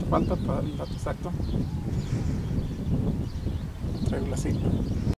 ¿Cuánto falta para el dato exacto? Traigo la cinta.